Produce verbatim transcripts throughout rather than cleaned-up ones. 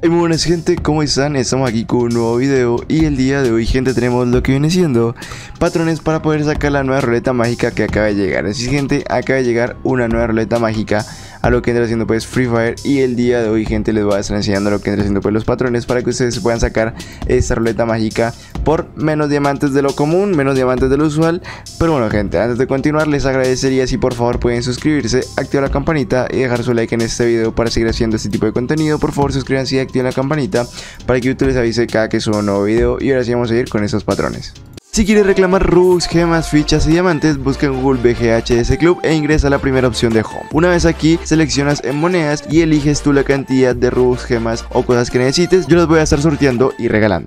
Hey, muy buenas gente, ¿cómo están? Estamos aquí con un nuevo video y el día de hoy, gente, tenemos lo que viene siendo patrones para poder sacar la nueva ruleta mágica que acaba de llegar. Así, gente, acaba de llegar una nueva ruleta mágica a lo que entra haciendo pues Free Fire, y el día de hoy, gente, les voy a estar enseñando lo que entra haciendo pues los patrones para que ustedes puedan sacar esta ruleta mágica por menos diamantes de lo común, menos diamantes de lo usual. Pero bueno, gente, antes de continuar, les agradecería si por favor pueden suscribirse, activar la campanita y dejar su like en este video para seguir haciendo este tipo de contenido. Por favor, suscríbanse y activen la campanita para que YouTube les avise cada que suba un nuevo video. Y ahora sí vamos a ir con estos patrones. Si quieres reclamar Robux, gemas, fichas y diamantes, busca en Google B G H S Club e ingresa a la primera opción de Home. Una vez aquí, seleccionas en monedas y eliges tú la cantidad de Robux, gemas o cosas que necesites. Yo los voy a estar sorteando y regalando.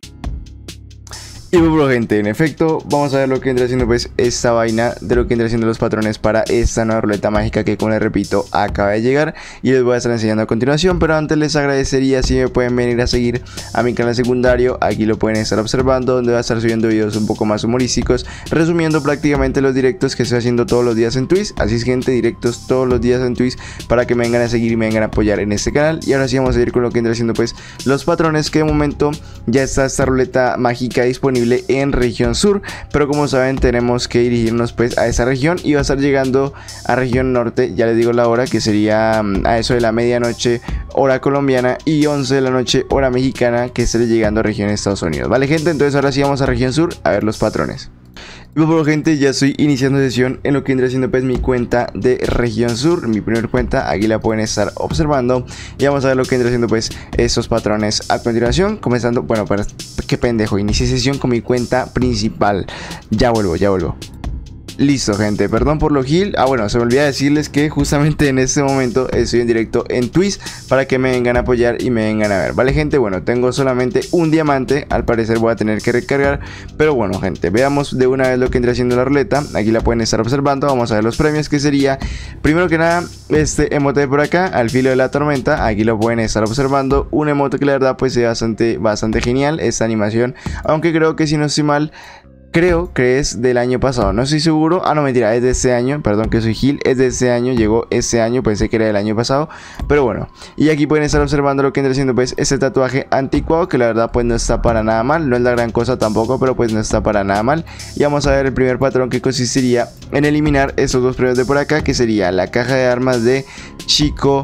Y bueno, gente, en efecto, vamos a ver lo que entra haciendo pues esta vaina de lo que entra haciendo los patrones para esta nueva ruleta mágica que, como les repito, acaba de llegar y les voy a estar enseñando a continuación. Pero antes les agradecería si me pueden venir a seguir a mi canal secundario. Aquí lo pueden estar observando, donde voy a estar subiendo videos un poco más humorísticos, resumiendo prácticamente los directos que estoy haciendo todos los días en Twitch. Así es, gente, directos todos los días en Twitch para que me vengan a seguir y me vengan a apoyar en este canal. Y ahora sí vamos a ir con lo que entra haciendo pues los patrones, que de momento ya está esta ruleta mágica disponible en región sur, pero como saben tenemos que dirigirnos pues a esa región y va a estar llegando a región norte. Ya les digo la hora, que sería a eso de la medianoche hora colombiana y once de la noche hora mexicana, que estaré llegando a región Estados Unidos. Vale, gente, entonces ahora sí vamos a región sur a ver los patrones. Y bueno, gente, ya estoy iniciando sesión en lo que vendrá siendo pues mi cuenta de región sur, mi primer cuenta. Aquí la pueden estar observando y vamos a ver lo que vendrá siendo pues estos patrones a continuación, comenzando. Bueno, pero qué pendejo, inicié sesión con mi cuenta principal. Ya vuelvo, ya vuelvo. Listo, gente, perdón por lo gil. Ah, bueno, se me olvidó decirles que justamente en este momento estoy en directo en Twitch para que me vengan a apoyar y me vengan a ver. Vale, gente, bueno, tengo solamente un diamante. Al parecer voy a tener que recargar, pero bueno, gente, veamos de una vez lo que entra haciendo la ruleta. Aquí la pueden estar observando. Vamos a ver los premios, que sería, primero que nada, este emote de por acá, al filo de la tormenta. Aquí lo pueden estar observando. Un emote que la verdad pues es bastante, bastante genial esta animación, aunque creo que, si no estoy mal, creo que es del año pasado, no estoy seguro. Ah, no, mentira, es de este año. Perdón que soy gil, es de este año, llegó este año, pensé que era del año pasado, pero bueno. Y aquí pueden estar observando lo que entra haciendo pues este tatuaje anticuado, que la verdad pues no está para nada mal. No es la gran cosa tampoco, pero pues no está para nada mal. Y vamos a ver el primer patrón, que consistiría en eliminar estos dos premios de por acá, que sería la caja de armas de Chico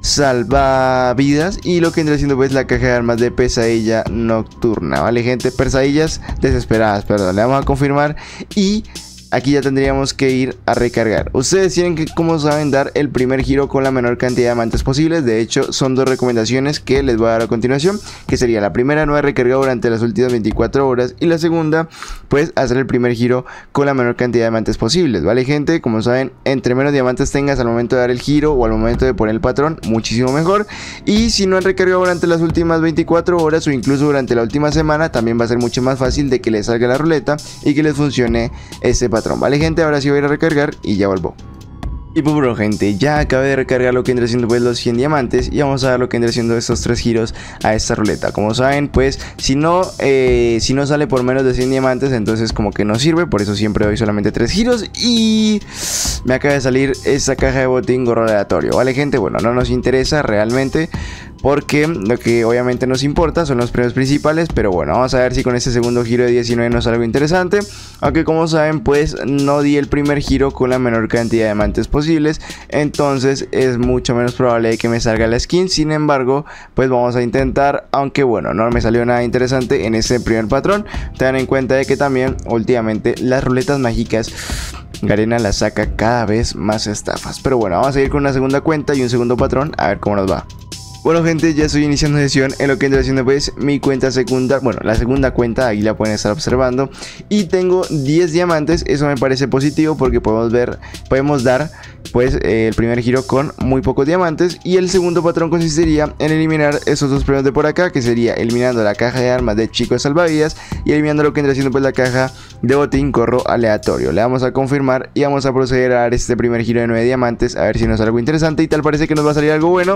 Salvavidas y lo que vendrá siendo pues la caja de armas de Pesadilla Nocturna. Vale, gente, pesadillas desesperadas, perdón, le vamos a confirmar y aquí ya tendríamos que ir a recargar. Ustedes tienen que, como saben, dar el primer giro con la menor cantidad de diamantes posibles. De hecho, son dos recomendaciones que les voy a dar a continuación, que sería la primera, no haber recargado durante las últimas veinticuatro horas, y la segunda, pues hacer el primer giro con la menor cantidad de diamantes posibles. Vale, gente, como saben, entre menos diamantes tengas al momento de dar el giro o al momento de poner el patrón, muchísimo mejor. Y si no han recargado durante las últimas veinticuatro horas o incluso durante la última semana, también va a ser mucho más fácil de que les salga la ruleta y que les funcione ese patrón. Vale, gente, ahora sí voy a ir a recargar y ya vuelvo. Y pues bueno, gente, ya acabé de recargar lo que vendrá siendo pues los cien diamantes y vamos a ver lo que vendrá siendo estos tres giros a esta ruleta. Como saben, pues si no eh, si no sale por menos de cien diamantes, entonces como que no sirve. Por eso siempre doy solamente tres giros y me acaba de salir esta caja de botín gorro aleatorio. Vale, gente, bueno, no nos interesa realmente, porque lo que obviamente nos importa son los premios principales. Pero bueno, vamos a ver si con este segundo giro de diecinueve nos sale algo interesante. Aunque como saben, pues no di el primer giro con la menor cantidad de diamantes posibles, entonces es mucho menos probable de que me salga la skin. Sin embargo, pues vamos a intentar, aunque bueno, no me salió nada interesante en ese primer patrón. Tengan en cuenta de que también últimamente las ruletas mágicas, Garena las saca cada vez más estafas. Pero bueno, vamos a ir con una segunda cuenta y un segundo patrón a ver cómo nos va. Bueno, gente, ya estoy iniciando sesión en lo que estoy haciendo pues mi cuenta segunda, bueno, la segunda cuenta, aquí la pueden estar observando, y tengo diez diamantes. Eso me parece positivo porque podemos ver, podemos dar pues eh, el primer giro con muy pocos diamantes, y el segundo patrón consistiría en eliminar esos dos premios de por acá, que sería eliminando la caja de armas de Chico Salvavidas y eliminando lo que entra haciendo pues la caja de botín gorro aleatorio. Le vamos a confirmar y vamos a proceder a dar este primer giro de nueve diamantes, a ver si nos sale algo interesante, y tal parece que nos va a salir algo bueno.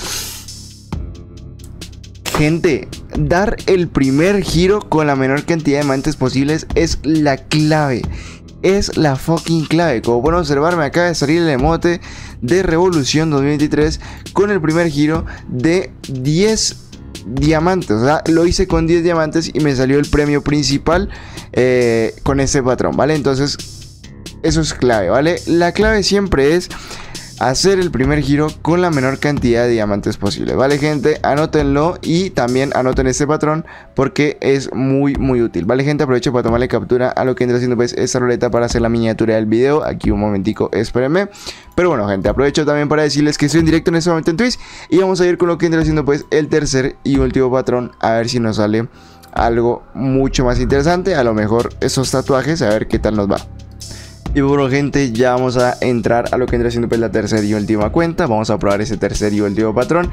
Gente, dar el primer giro con la menor cantidad de diamantes posibles es la clave. Es la fucking clave. Como pueden observar, me acaba de salir el emote de Revolución dos mil veintitrés con el primer giro de diez diamantes. O sea, lo hice con diez diamantes y me salió el premio principal eh, con este patrón, ¿vale? Entonces, eso es clave, ¿vale? La clave siempre es hacer el primer giro con la menor cantidad de diamantes posible, ¿vale, gente? Anótenlo y también anoten este patrón porque es muy muy útil, ¿vale, gente? Aprovecho para tomarle captura a lo que entra haciendo pues esta ruleta para hacer la miniatura del video. Aquí un momentico, espérenme. Pero bueno, gente, aprovecho también para decirles que estoy en directo en este momento en Twitch y vamos a ir con lo que entra haciendo pues el tercer y último patrón, a ver si nos sale algo mucho más interesante, a lo mejor esos tatuajes, a ver qué tal nos va. Y bueno, gente, ya vamos a entrar a lo que vendrá siendo pues la tercera y última cuenta. Vamos a probar ese tercer y último patrón.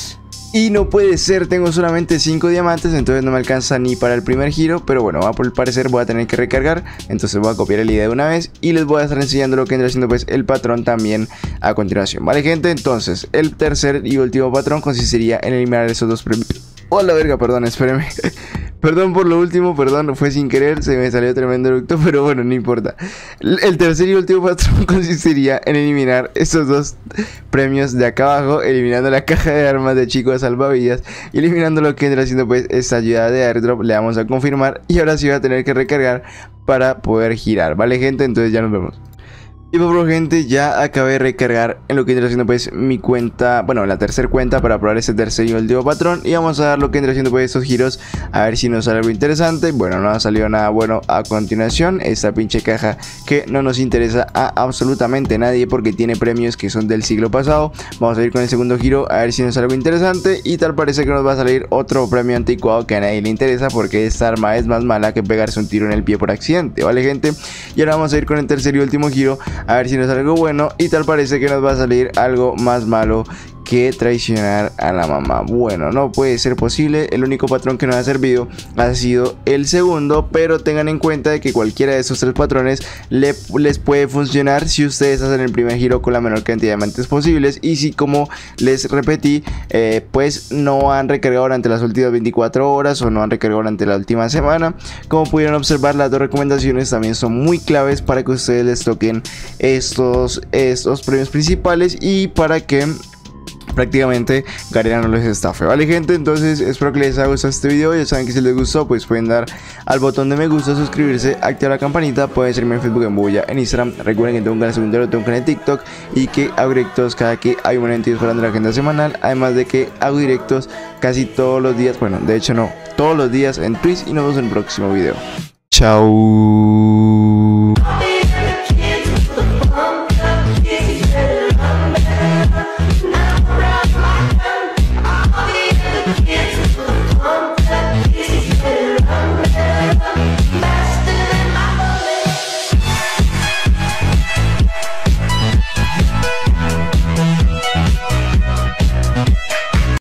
Y no puede ser, tengo solamente cinco diamantes, entonces no me alcanza ni para el primer giro. Pero bueno, va por parecer voy a tener que recargar, entonces voy a copiar el I D de una vez y les voy a estar enseñando lo que vendrá siendo pues el patrón también a continuación, ¿vale, gente? Entonces, el tercer y último patrón consistiría en eliminar esos dos premios. ¡Oh, la verga! Perdón, espérenme. Perdón por lo último, perdón, fue sin querer, se me salió tremendo eructo, pero bueno, no importa. El tercer y último patrón consistiría en eliminar estos dos premios de acá abajo, eliminando la caja de armas de chicos salvavidas y eliminando lo que vendrá haciendo pues esta ayuda de airdrop. Le damos a confirmar y ahora sí va a tener que recargar para poder girar, ¿vale, gente? Entonces ya nos vemos. Y bueno, gente, ya acabé de recargar en lo que entra haciendo pues mi cuenta, bueno, la tercera cuenta para probar ese tercer y último patrón. Y vamos a dar lo que entra haciendo pues estos giros, a ver si nos sale algo interesante. Bueno, no ha salido nada bueno a continuación, esta pinche caja que no nos interesa a absolutamente nadie porque tiene premios que son del siglo pasado. Vamos a ir con el segundo giro, a ver si nos sale algo interesante. Y tal parece que nos va a salir otro premio anticuado que a nadie le interesa porque esta arma es más mala que pegarse un tiro en el pie por accidente, ¿vale, gente? Y ahora vamos a ir con el tercer y último giro, a ver si nos sale algo bueno y tal parece que nos va a salir algo más malo que traicionar a la mamá. Bueno, no puede ser posible, el único patrón que nos ha servido ha sido el segundo, pero tengan en cuenta de que cualquiera de esos tres patrones le, les puede funcionar si ustedes hacen el primer giro con la menor cantidad de diamantes posibles y si, como les repetí, eh, pues no han recargado durante las últimas veinticuatro horas o no han recargado durante la última semana. Como pudieron observar, las dos recomendaciones también son muy claves para que ustedes les toquen estos, estos premios principales y para que prácticamente Garena no les estafe, ¿vale, gente? Entonces espero que les haya gustado este video. Ya saben que si les gustó pues pueden dar al botón de me gusta, suscribirse, activar la campanita. Pueden seguirme en Facebook, en Bulla, en Instagram. Recuerden que tengo un canal secundario, tengo un canal de TikTok y que hago directos cada que hay un evento disparando la agenda semanal. Además de que hago directos casi todos los días, bueno, de hecho no, todos los días en Twitch y nos vemos en el próximo video. Chao.